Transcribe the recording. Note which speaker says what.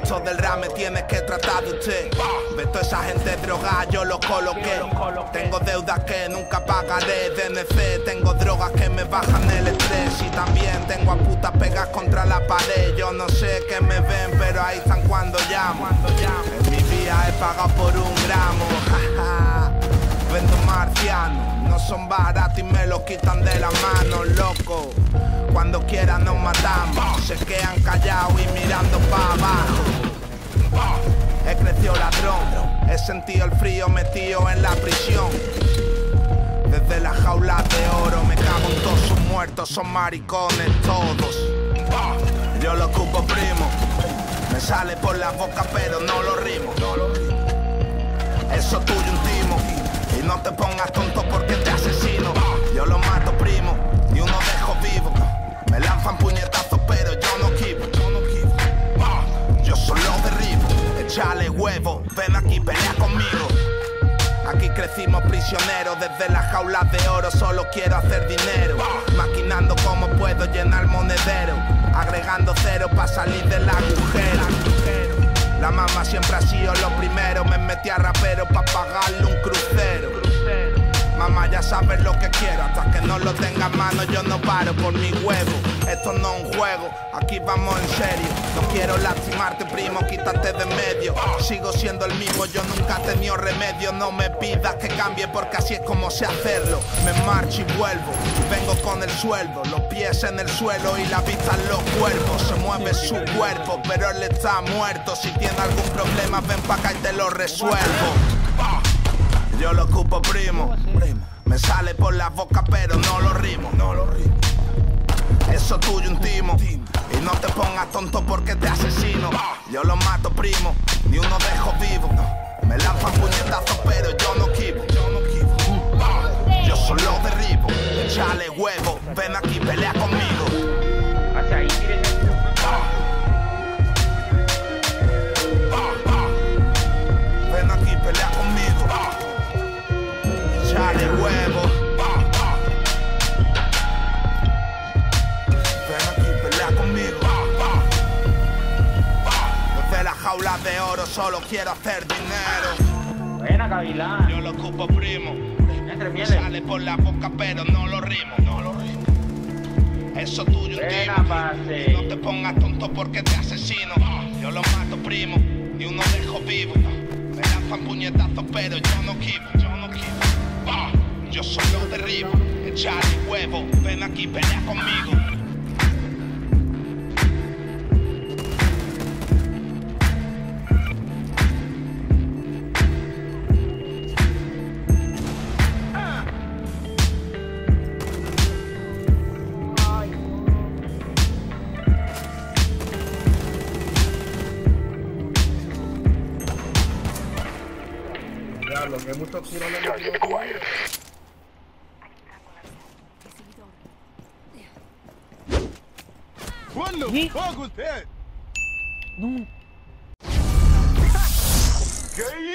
Speaker 1: Esto del rap me tienes que tratar de usted. Ve toda esa gente drogada, yo lo coloqué. Tengo deudas que nunca pagaré. DNC, tengo drogas que me bajan el estrés. Y también tengo a putas pegas contra la pared. Yo no sé qué me ven, pero ahí están cuando llamo. En mi vida he pagado por un gramo. Vendo marciano. No son baratos y me los quitan de la mano, loco. Cuando quieran nos matamos. Se quedan callados y mirando para abajo. He crecido ladrón. He sentido el frío metido en la prisión. Desde las jaulas de oro me cago en todos sus muertos. Son maricones todos. Yo lo ocupo primo. Me sale por la boca pero no lo rimo. Eso tuyo un timo. Y no te pongas tonto porque te asesino. Yo lo mato primo, ni uno dejo vivo. Me lanzan puñetazos pero yo no quivo. Yo solo derribo, échale huevo. Ven aquí, pelea conmigo. Aquí crecimos prisioneros, desde las jaulas de oro solo quiero hacer dinero. Maquinando cómo puedo llenar monedero, agregando cero para salir del agujero. La mamá siempre ha sido lo primero, me metí a rapero pa' pagarle un crucero. Mamá ya sabes lo que quiero, hasta que no lo tenga en mano yo no paro por mi huevo. Esto no es un juego, aquí vamos en serio. No quiero lastimarte primo, quítate de medio. Sigo siendo el mismo, yo nunca he tenido remedio. No me pidas que cambie porque así es como sé hacerlo. Me marcho y vuelvo, vengo con el sueldo. Los pies en el suelo y la vista en los cuerpos. Se mueve su cuerpo, pero él está muerto. Si tiene algún problema ven pa' acá y te lo resuelvo. Yo lo ocupo primo. Me sale por la boca pero no lo rimo. Eso tuyo un timo. Y no te pongas tonto porque te asesino. Yo lo mato primo, ni uno dejo vivo. Me lanzan puñetazos pero yo no quivo. Yo solo derribo, échale huevo. Ven aquí, pelea conmigo.
Speaker 2: Hacia ahí, tírense.
Speaker 1: Ven aquí, pelea conmigo. Échale huevo. Ven aquí, pelea conmigo. Desde la jaula de oro solo quiero hacer dinero.
Speaker 2: Buena, Gavilán.
Speaker 1: Yo lo ocupo primo. Me sale por la boca pero no lo rimo. Eso tuyo un
Speaker 2: Buena,
Speaker 1: timo.
Speaker 2: pase.
Speaker 1: Y no te pongas tonto porque te asesino. Yo lo mato primo, ni uno dejo vivo. Me lanzan puñetazos pero yo no quivo. Yo solo derribo, échale huevo. Ven aquí, pelea conmigo.
Speaker 3: Diablo, que mucho oscuro le metió.
Speaker 4: What the fuck was that?
Speaker 2: No.
Speaker 4: Gay